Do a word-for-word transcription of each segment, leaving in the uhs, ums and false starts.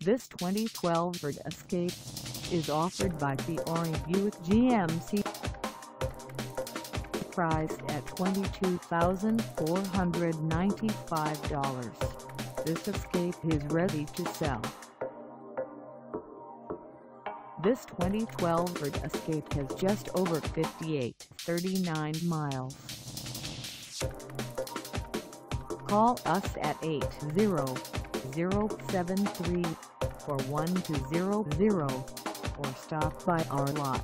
This twenty twelve Ford Escape is offered by Fiore Buick G M C. Priced at twenty-two thousand four hundred ninety-five dollars, this Escape is ready to sell. This twenty twelve Ford Escape has just over fifty-eight thousand thirty-nine miles. Call us at eight zero zero, seven three, four one two zero zero or stop by our lot.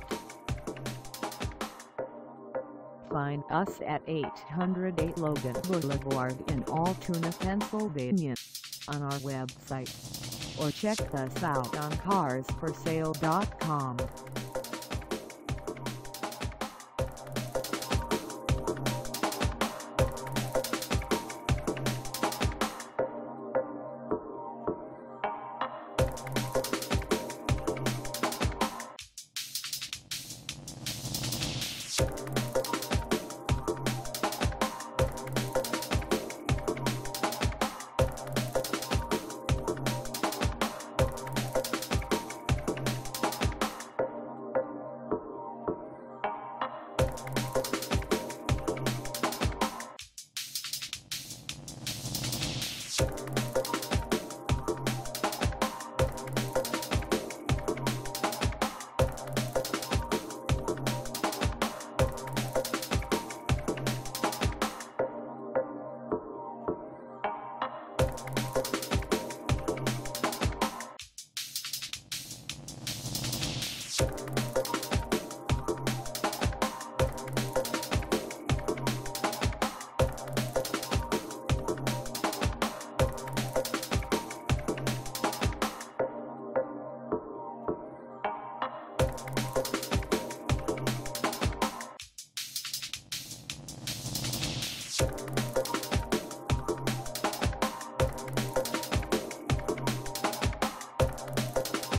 Find us at eight oh eight Logan Blvd in Altoona, Pennsylvania on our website, or check us out on cars for sale dot com. You